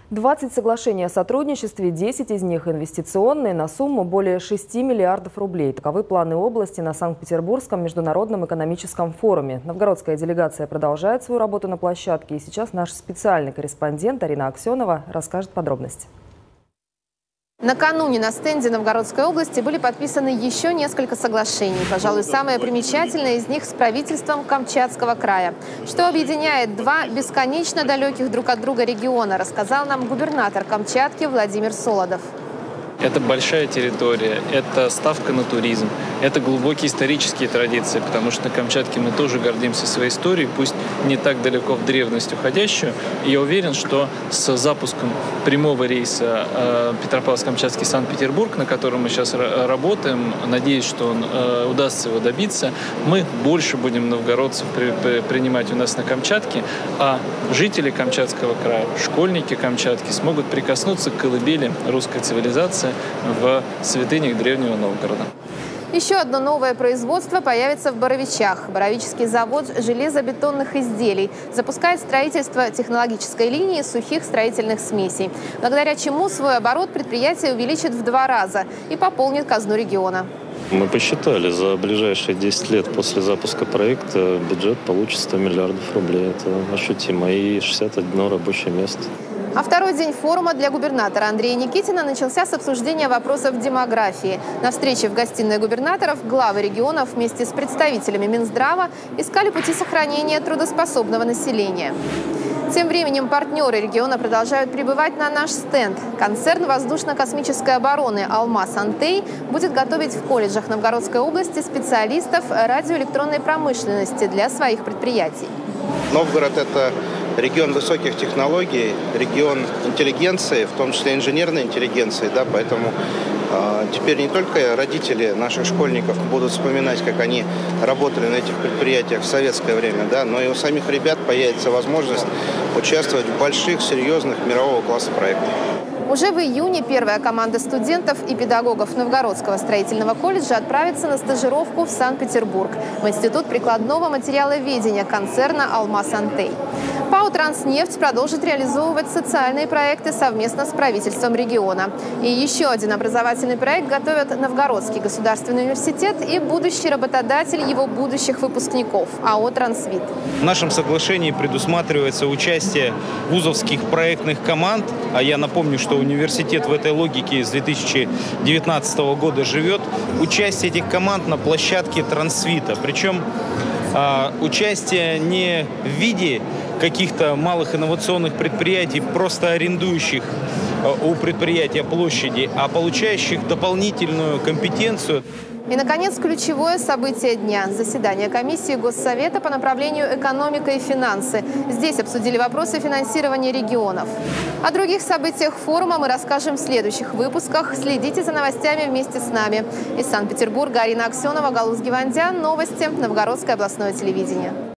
20 соглашений о сотрудничестве, 10 из них инвестиционные на сумму более 6 миллиардов рублей. Таковы планы области на Санкт-Петербургском международном экономическом форуме. Новгородская делегация продолжает свою работу на площадке. И сейчас наш специальный корреспондент Арина Аксенова расскажет подробности. Накануне на стенде Новгородской области были подписаны еще несколько соглашений. Пожалуй, самое примечательное из них с правительством Камчатского края. Что объединяет два бесконечно далеких друг от друга региона, рассказал нам губернатор Камчатки Владимир Солодов. Это большая территория, это ставка на туризм, это глубокие исторические традиции, потому что на Камчатке мы тоже гордимся своей историей, пусть не так далеко в древность уходящую. И я уверен, что с запуском прямого рейса Петропавловск-Камчатский Санкт-Петербург, на котором мы сейчас работаем, надеюсь, что удастся его добиться, мы больше будем новгородцев принимать у нас на Камчатке, а жители Камчатского края, школьники Камчатки смогут прикоснуться к колыбели русской цивилизации в святынях древнего Новгорода. Еще одно новое производство появится в Боровичах. Боровический завод железобетонных изделий запускает строительство технологической линии сухих строительных смесей, благодаря чему свой оборот предприятие увеличит в 2 раза и пополнит казну региона. Мы посчитали, за ближайшие 10 лет после запуска проекта бюджет получит 100 миллиардов рублей. Это ощутимо. И 61 рабочее место. А второй день форума для губернатора Андрея Никитина начался с обсуждения вопросов демографии. На встрече в гостиной губернаторов главы регионов вместе с представителями Минздрава искали пути сохранения трудоспособного населения. Тем временем партнеры региона продолжают прибывать на наш стенд. Концерн воздушно-космической обороны «Алмаз-Антей» будет готовить в колледжах Новгородской области специалистов радиоэлектронной промышленности для своих предприятий. Новгород – это регион высоких технологий, регион интеллигенции, в том числе инженерной интеллигенции. Да, поэтому теперь не только родители наших школьников будут вспоминать, как они работали на этих предприятиях в советское время, да, но и у самих ребят появится возможность участвовать в больших, серьезных мирового класса проектах. Уже в июне первая команда студентов и педагогов Новгородского строительного колледжа отправится на стажировку в Санкт-Петербург в Институт прикладного материаловедения концерна «Алмаз-Антей». ПАО «Транснефть» продолжит реализовывать социальные проекты совместно с правительством региона. И еще один образовательный проект готовят Новгородский государственный университет и будущий работодатель его будущих выпускников – АО «Трансвит». В нашем соглашении предусматривается участие вузовских проектных команд, а я напомню, что университет в этой логике с 2019 года живет, участие этих команд на площадке «Трансвита». Причем участие не в виде каких-то малых инновационных предприятий, просто арендующих у предприятия площади, а получающих дополнительную компетенцию. И, наконец, ключевое событие дня – заседание комиссии Госсовета по направлению экономика и финансы. Здесь обсудили вопросы финансирования регионов. О других событиях форума мы расскажем в следующих выпусках. Следите за новостями вместе с нами. Из Санкт-Петербурга Арина Аксенова, Галуз Гевандян. Новости. Новгородское областное телевидение.